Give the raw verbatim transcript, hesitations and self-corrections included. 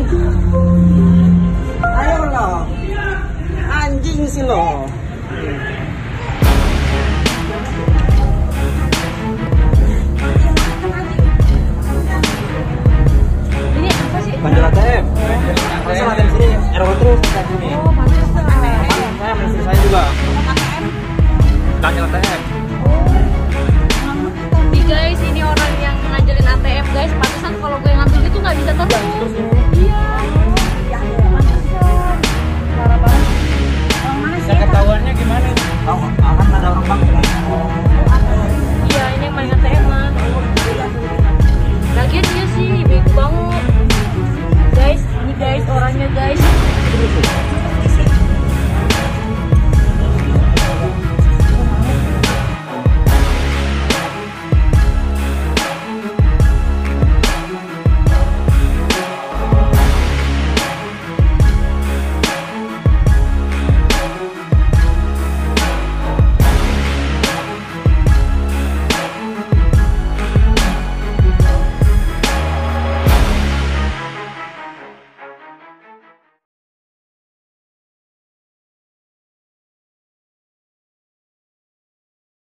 Ayo lo, anjing sih lo. Ini apa sih? Bandel A T M. Masa A T M sini error terus kayak gini. Oh, pantesan. Saya mesin saya juga. A T M. Tanya A T M. Nih guys, ini orang yang ngajarin A T M guys. Pantesan kalau gue ngambil itu nggak bisa terus.